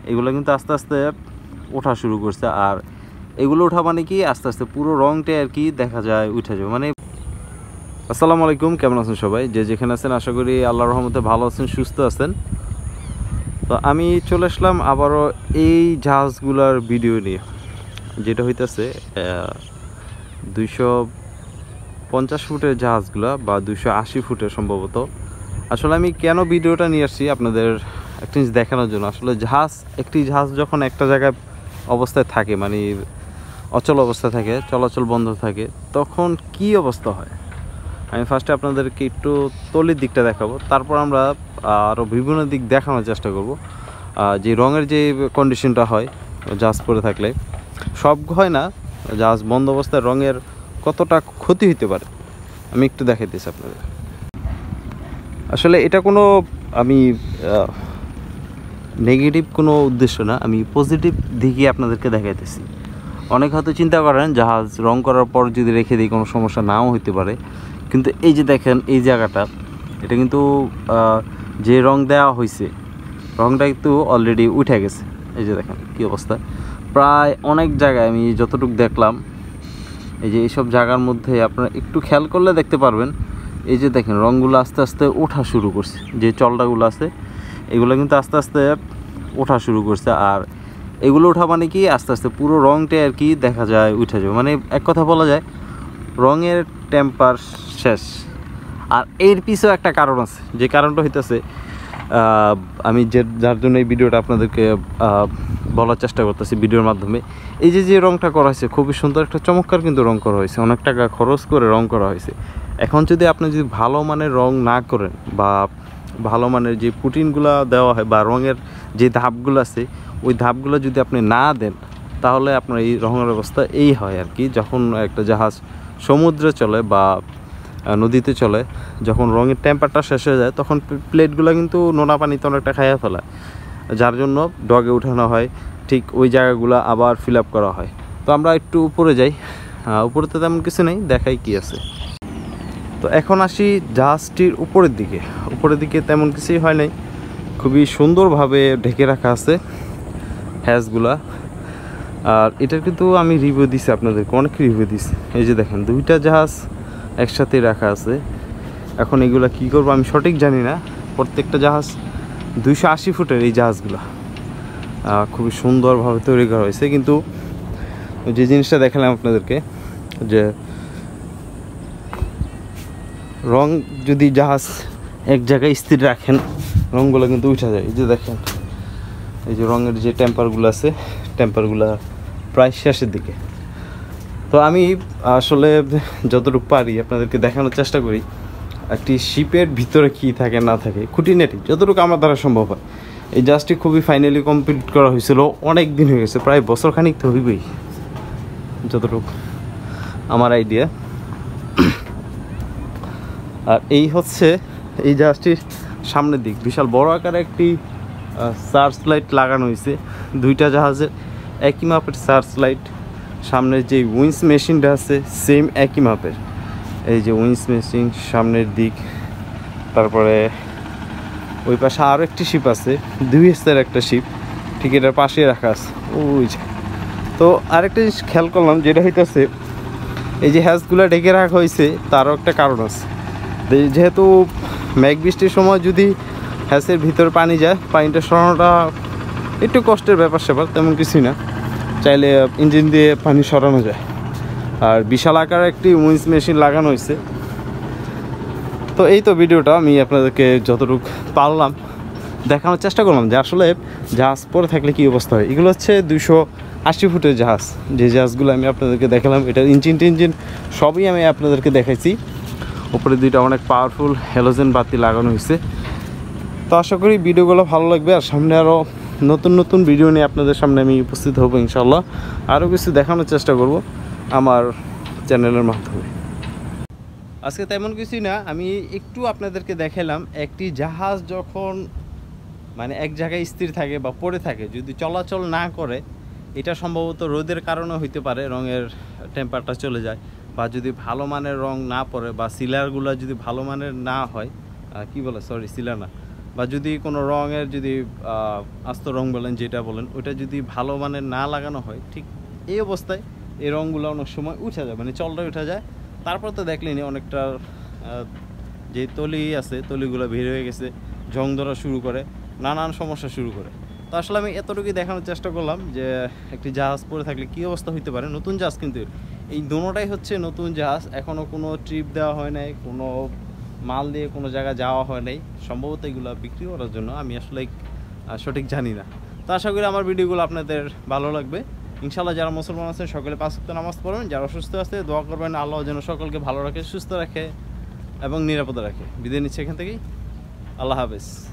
এগুলো কিন্তু আস্তে আস্তে ওঠা শুরু করছে। আর এগুলো ওঠা মানে কি আস্তে আস্তে পুরো রংটা আর কি দেখা যায় উঠে যাবে। মানে আসসালামু আলাইকুম, কেমন আছেন সবাই? যে যেখানে আছেন আশা করি আল্লাহর রহমতে ভালো আছেন, সুস্থ আছেন। তো আমি চলে আসলাম আবারও এই জাহাজগুলার ভিডিও নিয়ে, যেটা হইতেছে 250 ফুটের জাহাজগুলা বা 280 ফুটের সম্ভবত। আসলে আমি কেন ভিডিওটা নিয়ে আসছি আপনাদের একটা জিনিস দেখানোর জন্য। আসলে একটি জাহাজ যখন একটা জায়গায় অবস্থায় থাকে, মানে অচল অবস্থায় থাকে, চলাচল বন্ধ থাকে, তখন কি অবস্থা হয় আমি ফার্স্টে আপনাদেরকে একটু তলির দিকটা দেখাবো, তারপর আমরা আরও বিভিন্ন দিক দেখানোর চেষ্টা করব। যে রঙের যে কন্ডিশনটা হয় জাহাজ পরে থাকলে, সব হয় না, জাহাজ বন্ধ অবস্থায় রঙের কতটা ক্ষতি হতে পারে আমি একটু দেখাইতেছি আপনাদের। আসলে এটা কোনো আমি নেগেটিভ কোনো উদ্দেশ্য না, আমি পজিটিভ দিকে আপনাদেরকে দেখাইতেছি। অনেক হয়তো চিন্তা করেন জাহাজ রং করার পর যদি রেখে দিই কোনো সমস্যা নাও হতে পারে, কিন্তু এই যে দেখেন এই জায়গাটা, এটা কিন্তু যে রং দেওয়া হয়েছে রংটা কিন্তু অলরেডি উঠে গেছে। এই যে দেখেন কী অবস্থা, প্রায় অনেক জায়গায় আমি যতটুকু দেখলাম, এই যে এইসব জায়গার মধ্যে আপনারা একটু খেয়াল করলে দেখতে পারবেন, এই যে দেখেন রঙগুলো আস্তে আস্তে ওঠা শুরু করছে। যে চলটাগুলো আছে এগুলো কিন্তু আস্তে আস্তে ওঠা শুরু করছে। আর এগুলো ওঠা মানে কি আস্তে আস্তে পুরো রঙটা আর কি দেখা যায় উঠে যাবে। মানে এক কথা বলা যায় রঙের টেম্পার শেষ। আর এর পিছেও একটা কারণ আছে, যে কারণটা হইতেছে আমি যার জন্য এই ভিডিওটা আপনাদেরকে বলার চেষ্টা করতেছি ভিডিওর মাধ্যমে। এই যে রঙটা করা হয়েছে খুবই সুন্দর, একটা চমৎকার কিন্তু রং করা হয়েছে, অনেক টাকা খরচ করে রং করা হয়েছে। এখন যদি আপনি ভালো মানের রং না করেন, বা ভালো মানের যে পুটিনগুলো দেওয়া হয় বা রঙের যে ধাপগুলো আছে ওই ধাপগুলো যদি আপনি না দেন, তাহলে আপনার এই রঙের অবস্থা এই হয় আর কি। যখন একটা জাহাজ সমুদ্রে চলে বা নদীতে চলে, যখন রঙের টেম্পারটা শেষ হয়ে যায়, তখন প্লেটগুলো কিন্তু নোনা পানিতে অনেকটা খাইয়া ফেলায়, যার জন্য ডগে উঠানো হয়, ঠিক ওই জায়গাগুলো আবার ফিল আপ করা হয়। তো আমরা একটু উপরে যাই, উপরে তো তেমন কিছু নেই, দেখাই কি আছে। তো এখন আসি জাহাজটির উপরের দিকে তেমন কিছুই হয় নাই, খুবই সুন্দরভাবে ঢেকে রাখা আছে হ্যাজগুলা। আর এটার কিন্তু আমি রিভিউ দিছি আপনাদেরকে, অনেক রিভিউ দিছি। এই যে দেখেন দুইটা জাহাজ একসাথে রাখা আছে। এখন এগুলা কি করবো আমি সঠিক জানি না। প্রত্যেকটা জাহাজ 280 ফুটের এই জাহাজগুলা খুবই সুন্দরভাবে তৈরি করা হয়েছে। কিন্তু যে জিনিসটা দেখালাম আপনাদেরকে, যে রং যদি জাহাজ এক জায়গায় স্থির রাখেন, রঙগুলো কিন্তু উঠে যায়। এই যে দেখেন এই যে রঙের যে টেম্পারগুলো আছে, টেম্পারগুলো প্রায় শেষের দিকে। তো আমি আসলে যতটুকু পারি আপনাদেরকে দেখানোর চেষ্টা করি একটি শিপের ভিতরে কী থাকে না থাকে, খুঁটিনাটি যতটুকু আমার দ্বারা সম্ভব হয়। এই জাহাজটি খুবই ফাইনালি কমপ্লিট করা হয়েছিল, অনেক দিন হয়ে গেছে, প্রায় বছর খানিক তো হইবেই যতটুকু আমার আইডিয়া। আর এই হচ্ছে এই জাহাজটির সামনের দিক, বিশাল বড় আকারে একটি সার্চ লাইট লাগানো হয়েছে। দুইটা জাহাজের একই মাপের সার্চ লাইট, সামনের যে উইন্স মেশিনটা আছে সেম একই মাপের। এই যে উইন্স মেশিন সামনের দিক, তারপরে ওই পাশে আরও একটি শিপ আছে, 2 এসের একটা শিপ, ঠিক এটার পাশে রাখা আছে ওই যে। তো আরেকটা জিনিস খেয়াল করলাম, যেটা হইতেছে এই যে হ্যাজগুলো ঢেকে রাখা হয়েছে তারও একটা কারণ আছে। যেহেতু মেঘ বৃষ্টির সময় যদি হ্যাসের ভিতরে পানি যায়, পানিটা সরানোটা একটু কষ্টের ব্যাপার স্যাপার, তেমন কিছুই না, চাইলে ইঞ্জিন দিয়ে পানি সরানো যায়। আর বিশাল আকার একটি উইন্স মেশিন লাগানো হয়েছে। তো এই তো ভিডিওটা আমি আপনাদেরকে যতটুকু পারলাম দেখানোর চেষ্টা করলাম, যে আসলে জাহাজ পরে থাকলে কী অবস্থা হয়। এগুলো হচ্ছে 280 ফুটের জাহাজ, যে জাহাজগুলো আমি আপনাদেরকে দেখালাম, এটার ইঞ্জিন সবই আমি আপনাদেরকে দেখাইছি। উপরে দুইটা অনেক পাওয়ারফুল হ্যালোজেন বাতি লাগানো হয়েছে। তো আশা করি ভিডিওগুলো ভালো লাগবে, আর সামনে আরও নতুন ভিডিও নিয়ে আপনাদের সামনে আমি উপস্থিত হব ইনশাল্লাহ। আরও কিছু দেখানোর চেষ্টা করব আমার চ্যানেলের মাধ্যমে। আজকে তেমন কিছুই না, আমি একটু আপনাদেরকে দেখালাম একটি জাহাজ যখন মানে এক জায়গায় স্থির থাকে বা পড়ে থাকে, যদি চলাচল না করে, এটা সম্ভবত রোদের কারণে হইতে পারে, রঙের টেম্পারটা চলে যায়, বা যদি ভালো মানের রং না পড়ে, বা সিলারগুলো যদি ভালো মানের না হয়, কি বলে সরি সিলার না, বা যদি কোনো রঙের যদি আস্ত রং বলেন যেটা বলেন ওটা যদি ভালো মানের না লাগানো হয়, ঠিক এই অবস্থায় এই রঙগুলো অনেক সময় উঠে যায়, মানে চলটা উঠে যায়। তারপর তো দেখলেনি অনেকটা যে তলি আছে তলিগুলো বের হয়ে গেছে, জং ধরা শুরু করে, নানান সমস্যা শুরু করে। তো আসলে আমি এতটুকুই দেখানোর চেষ্টা করলাম যে একটি জাহাজ পরে থাকলে কী অবস্থা হইতে পারে। নতুন জাহাজ কিন্তু এই দোনোটাই হচ্ছে নতুন জাহাজ, এখনও কোনো ট্রিপ দেওয়া হয় নাই, কোনো মাল দিয়ে কোনো জায়গায় যাওয়া হয় নাই, সম্ভবত এগুলো বিক্রি করার জন্য, আমি আসলে সঠিক জানি না। তো আশা করি আমার ভিডিওগুলো আপনাদের ভালো লাগবে। ইনশাআল্লাহ যারা মুসলমান আছেন সকলে 5 ওয়াক্ত নামাজ পড়বেন, যারা অসুস্থ আছে দোয়া করবেন আল্লাহ যেন সকলকে ভালো রাখে, সুস্থ রাখে এবং নিরাপদে রাখে। বিদায় নিচ্ছে এখান থেকেই, আল্লাহ হাফেজ।